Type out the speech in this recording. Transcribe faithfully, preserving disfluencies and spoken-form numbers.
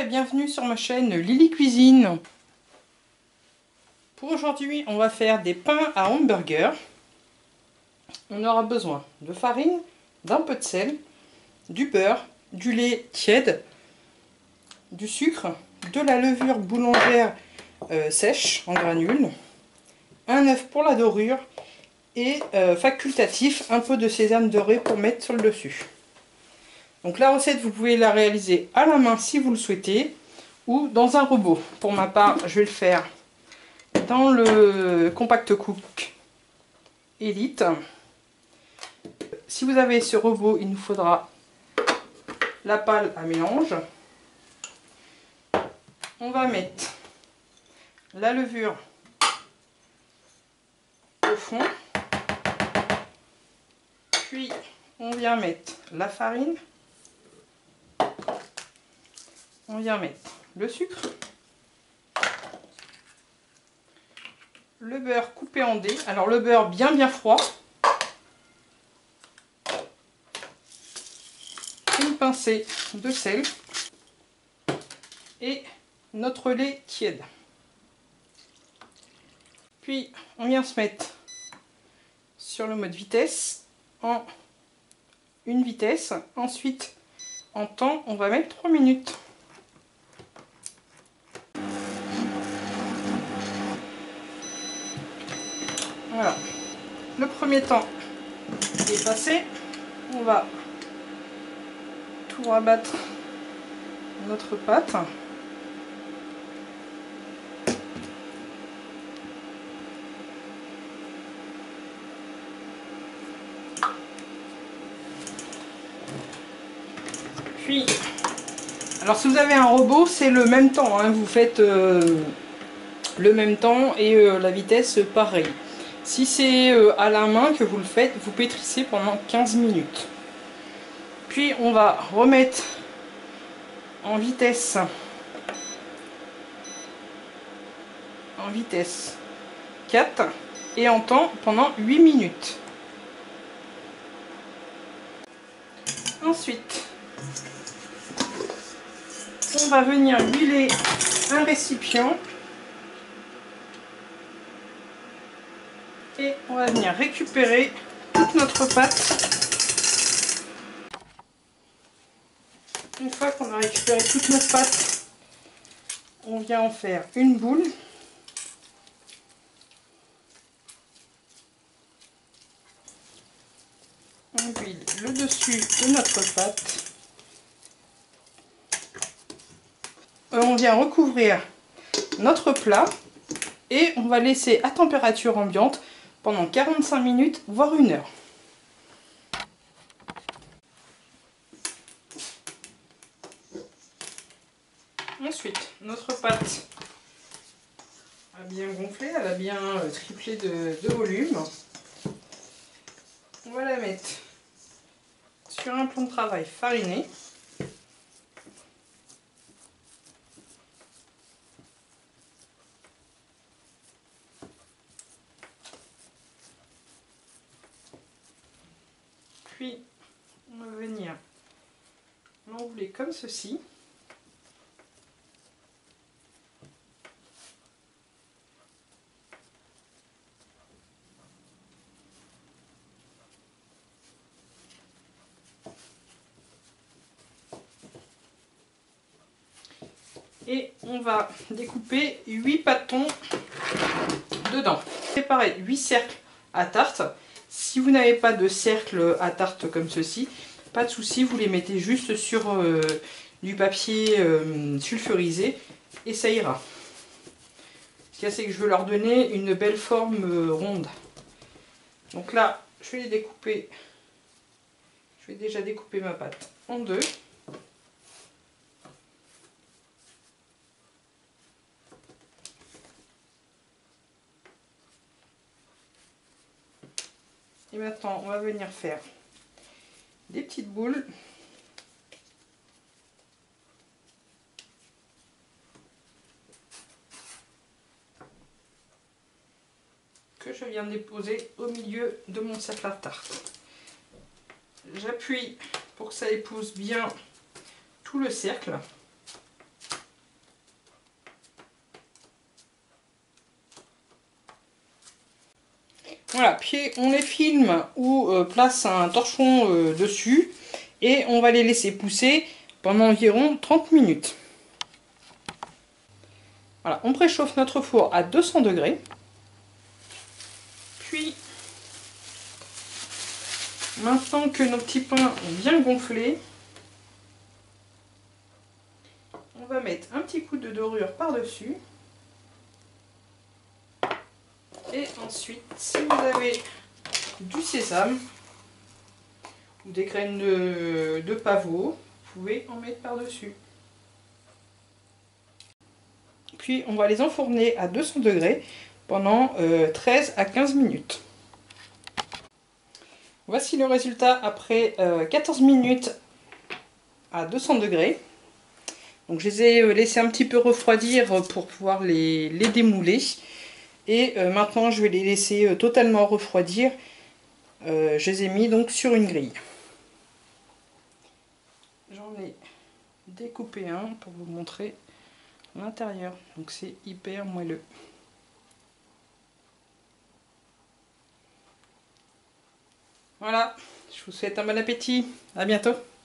bienvenue sur ma chaîne Lily Cuisine. Pour aujourd'hui, on va faire des pains à hamburger. On aura besoin de farine, d'un peu de sel, du beurre, du lait tiède, du sucre, de la levure boulangère euh, sèche en granules, un œuf pour la dorure et euh, facultatif, un peu de sésame doré pour mettre sur le dessus. Donc la recette, vous pouvez la réaliser à la main si vous le souhaitez ou dans un robot. Pour ma part, je vais le faire dans le Compact Cook Elite. Si vous avez ce robot, il nous faudra la pâle à mélange. On va mettre la levure au fond. Puis on vient mettre la farine. On vient mettre le sucre, le beurre coupé en dés, alors le beurre bien bien froid, une pincée de sel et notre lait tiède. Puis on vient se mettre sur le mode vitesse en une vitesse, ensuite en temps on va mettre trois minutes. Voilà, le premier temps est passé, on va tout rabattre notre pâte. Puis, alors si vous avez un robot, c'est le même temps, hein, vous faites euh, le même temps et euh, la vitesse pareil. Si c'est euh, à la main que vous le faites, vous pétrissez pendant quinze minutes. Puis on va remettre en vitesse en vitesse quatre et en temps pendant huit minutes. Ensuite, on va venir huiler un récipient et on va venir récupérer toute notre pâte. Une fois qu'on a récupéré toute notre pâte, on vient en faire une boule. On huile le dessus de notre pâte. On vient recouvrir notre plat et on va laisser à température ambiante pendant quarante-cinq minutes, voire une heure. Ensuite, notre pâte a bien gonflé, elle a bien triplé de, de volume. On va la mettre sur un plan de travail fariné. Puis, on va venir l'enrouler comme ceci. Et on va découper huit pâtons dedans. C'est pareil, huit cercles à tarte. Si vous n'avez pas de cercle à tarte comme ceci, pas de souci, vous les mettez juste sur euh, du papier euh, sulfurisé et ça ira. Ce qu'il y a, c'est que je veux leur donner une belle forme euh, ronde. Donc là, je vais les découper. Je vais déjà découper ma pâte en deux. Et maintenant, on va venir faire des petites boules. Que je viens de déposer au milieu de mon cercle à tarte. J'appuie pour que ça épouse bien tout le cercle. Voilà, puis on les filme ou euh, place un torchon euh, dessus et on va les laisser pousser pendant environ trente minutes. Voilà, on préchauffe notre four à deux cents degrés. Puis, maintenant que nos petits pains ont bien gonflé, on va mettre un petit coup de dorure par-dessus. Et ensuite, si vous avez du sésame ou des graines de, de pavot, vous pouvez en mettre par-dessus. Puis on va les enfourner à deux cents degrés pendant euh, treize à quinze minutes. Voici le résultat après euh, quatorze minutes à deux cents degrés. Donc je les ai laissés un petit peu refroidir pour pouvoir les, les démouler. Et euh, maintenant je vais les laisser euh, totalement refroidir. Euh, je les ai mis donc sur une grille. J'en ai découpé un pour vous montrer l'intérieur. Donc c'est hyper moelleux. Voilà, je vous souhaite un bon appétit. À bientôt.